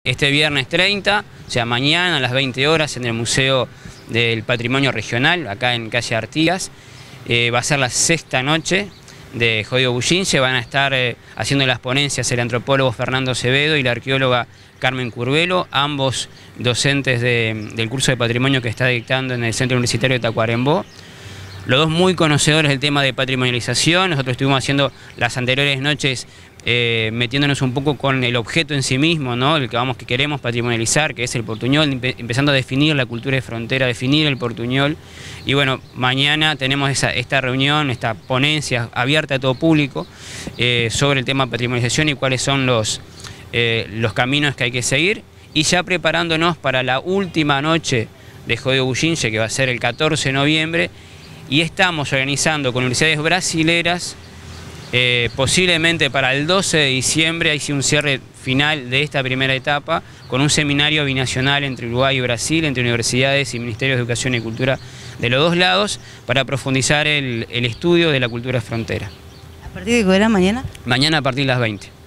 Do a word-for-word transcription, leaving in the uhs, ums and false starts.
este viernes treinta, o sea, mañana a las veinte horas en el Museo del Patrimonio Regional, acá en calle Artigas. Eh, va a ser la sexta noche de Jodido Bullince. Van a estar eh, haciendo las ponencias el antropólogo Fernando Acevedo y la arqueóloga Carmen Curvelo, ambos docentes de, del curso de patrimonio que está dictando en el Centro Universitario de Tacuarembó. Los dos muy conocedores del tema de patrimonialización. Nosotros estuvimos haciendo las anteriores noches eh, metiéndonos un poco con el objeto en sí mismo, ¿no? El que vamos que queremos patrimonializar, que es el portuñol, empe empezando a definir la cultura de frontera, definir el portuñol. Y bueno, mañana tenemos esa, esta reunión, esta ponencia abierta a todo público eh, sobre el tema de patrimonialización y cuáles son los, eh, los caminos que hay que seguir. Y ya preparándonos para la última noche de Jodido Bullince, que va a ser el catorce de noviembre, y estamos organizando con universidades brasileras, eh, posiblemente para el doce de diciembre, hay sí un cierre final de esta primera etapa, con un seminario binacional entre Uruguay y Brasil, entre universidades y ministerios de educación y cultura de los dos lados, para profundizar el, el estudio de la cultura frontera. ¿A partir de qué hora mañana? Mañana a partir de las veinte.